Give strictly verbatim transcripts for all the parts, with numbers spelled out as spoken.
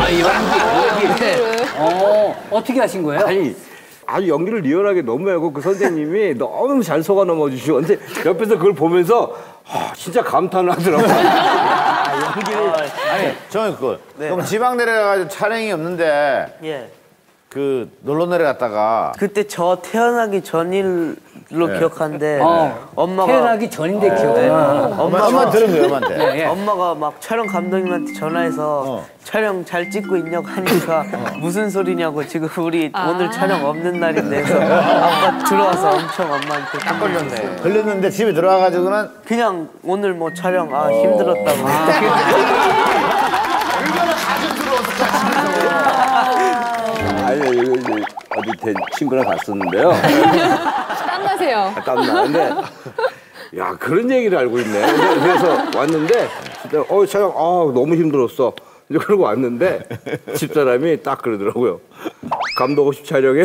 연기, 연기. 어, 어떻게 하신 거예요? 아니, 아주 연기를 리얼하게 너무 하고 그 선생님이 너무 잘 속아 넘어주시고 근데 옆에서 그걸 보면서 아, 진짜 감탄을 하더라고요. 아, 연기를. 아니, 저는 그거. 네. 그럼 지방 내려가가지고 촬영이 없는데. 예. 그 놀러 내려갔다가 그때 저 태어나기 전일로 네. 기억하는데 어, 엄마가 태어나기 전인데 기억나. 네. 엄마, 엄마 들은 거예요, 엄마한테. 네, 네. 엄마가 막 촬영 감독님한테 전화해서 어. 촬영 잘 찍고 있냐고 하니까 어. 무슨 소리냐고 지금 우리 아. 오늘 촬영 없는 날인데 해서 아빠 들어와서 엄청 엄마한테 딱 걸렸네. 걸렸는데 집에 들어와가지고는 그냥 오늘 뭐 촬영 아 힘들었다고. 아, 얼마나 자주 들어와서 아니, 여기 어디 대, 친구랑 갔었는데요. 땀나세요. 아, 땀나. 근데, 야, 그런 얘기를 알고 있네. 근데 그래서 왔는데, 진짜, 어, 촬영, 아, 너무 힘들었어. 이제 그러고 왔는데, 집사람이 딱 그러더라고요. 감독 없이 촬영해.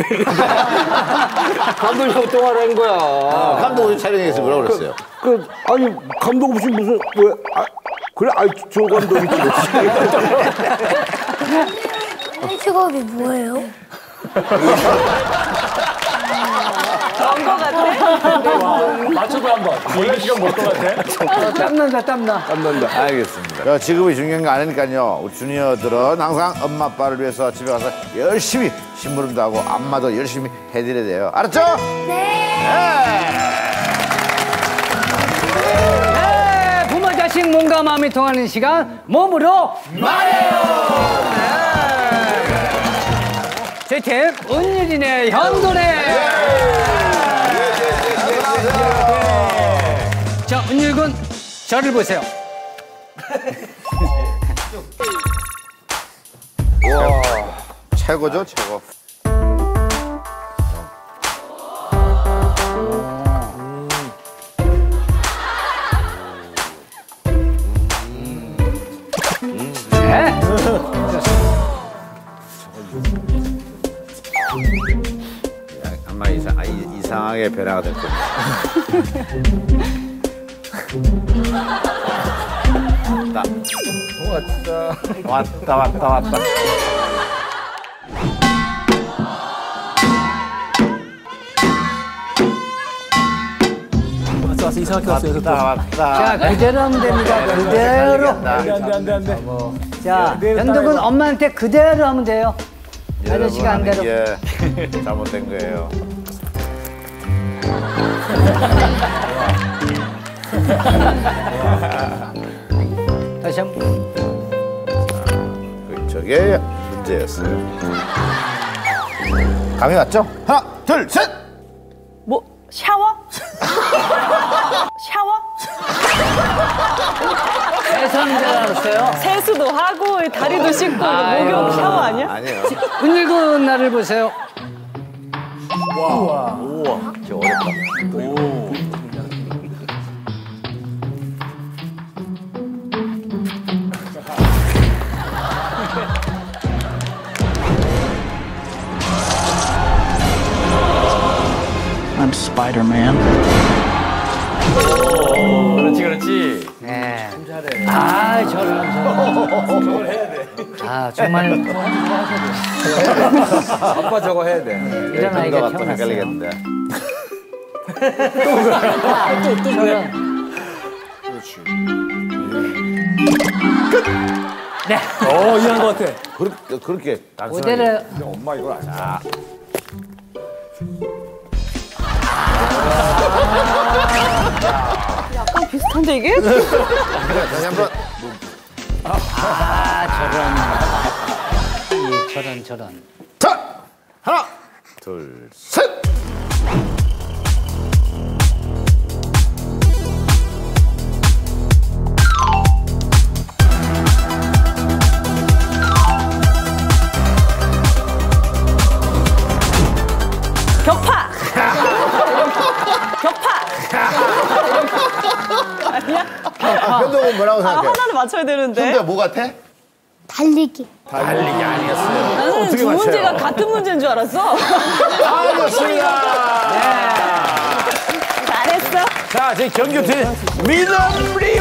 감독이랑 통화를 한 거야. 아, 감독 없이 촬영해서 뭐라고 그랬어요? 그, 그, 아니, 감독 없이 무슨, 왜, 아, 그래, 아, 조 감독이 찍었지. 직업이 뭐예요? 뭔거 같아? 맞춰봐 한번. 이거 지금 뭘것 같아? 어, 땀난다, 땀나. 땀난다. 알겠습니다. 자, 직업이 중요한 거 아니니까요. 우리 주니어들은 항상 엄마, 아빠를 위해서 집에 가서 열심히 심부름도 하고 안마도 열심히 해드려야 돼요. 알았죠? 네. 네, 부모 자식 몸과 마음이 통하는 시간 몸으로 말해요. 제 팀 은율이네 현도네. 자, 은율군 저를 보세요. 와, 최고죠, 최고. 네. 아마 이상, 아, 이, 이상하게 변화가 될 겁니다. 왔다. 왔다, 왔다, 왔다. 왔어, 왔어. 이상하게 왔어요. 왔다, 왔다. 자, 그대로 하면 됩니다. 그대로. 안 돼, 안 돼, 안 돼, 안 돼. 자, 현도군 엄마한테 그대로 하면 돼요. 아저씨가 안 대로. 예, 잘못된 거예요. 다시 한 번. 그, 저게 문제였어요. 감이 왔죠? 하나, 둘, 셋! 뭐 샤워? 샤워? 세상인 줄 알았어요. 세수도 하고 다리도 씻고 목욕 샤워 아니야? 아니에요. 은율군 나를 보세요. 우와, 저 어렵다. I'm Spider-Man. 그렇지, 그렇지. 네. 아, 저런, 저런. 저걸 해야 돼. 아, 정말. 아빠 저거 해야 돼. 이런 아이가 또 태어났어요. 헷갈리겠는데. 또, 또 그래. 네. 어, 이해한 것 같아. 그렇게, 그렇게. 그대로. 엄마 이걸 안 자. 약간 비슷한데 이게? 다시 한 번. 아, 저런. 이, 저런, 저런. 자, 하나, 둘, 셋! 격파! 격파! 아니야? 현동은 뭐라고 아, 생각해? 하나를 맞춰야 되는데. 현동이 뭐 같아? 달리기. 달리기 아니었어요. 나는 두 맞춰요? 문제가 같은 문제인 줄 알았어. 아니었습니다. 잘했어. 자, 제 경규팀 미덤리